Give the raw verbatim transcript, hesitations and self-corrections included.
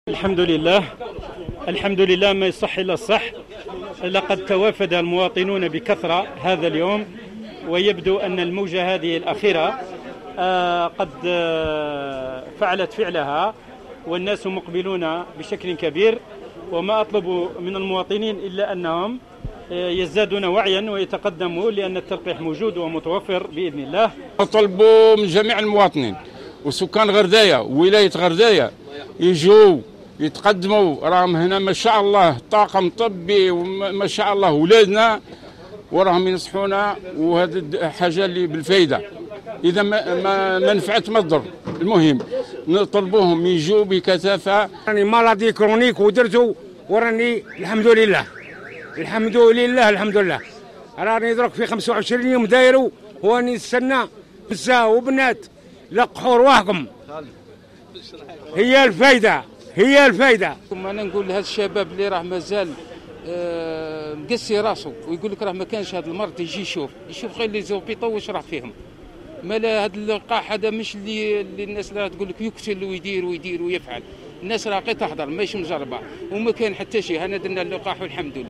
الحمد لله الحمد لله ما يصح إلا الصح. لقد توافد المواطنون بكثرة هذا اليوم، ويبدو أن الموجة هذه الأخيرة آه قد آه فعلت فعلها، والناس مقبلون بشكل كبير. وما أطلب من المواطنين إلا أنهم يزدادون وعيا ويتقدموا، لأن التلقيح موجود ومتوفر بإذن الله. نطلبوا من جميع المواطنين وسكان غرداية وولاية غرداية يجوا يتقدموا، راهم هنا ما شاء الله طاقم طبي وما شاء الله ولادنا، وراهم ينصحونا، وهذه حاجة اللي بالفايدة. إذا ما, ما, ما نفعت ما تضر. المهم نطلبوهم يجوا بكثافة. راني مرضي كرونيك ودرتو، وراني الحمد لله الحمد لله الحمد لله راني درك في خمسة وعشرين يوم دايرو، واني نستنى نساء وبنات لقحوا رواحكم. هي الفايدة هي الفايدة. انا نقول لهذا الشباب اللي راه مازال آه مقسي راسه ويقول لك راه ما كانش هذا المرض، يجي يشوف يشوف غير لي زوبيطو واش راه فيهم. مالا هذا اللقاح هذا مش اللي, اللي الناس راه تقول لك يقتل ويدير ويدير ويفعل. الناس راه غير تهضر ماشي مجربه، وما كان حتى شيء. هنا درنا اللقاح والحمد لله.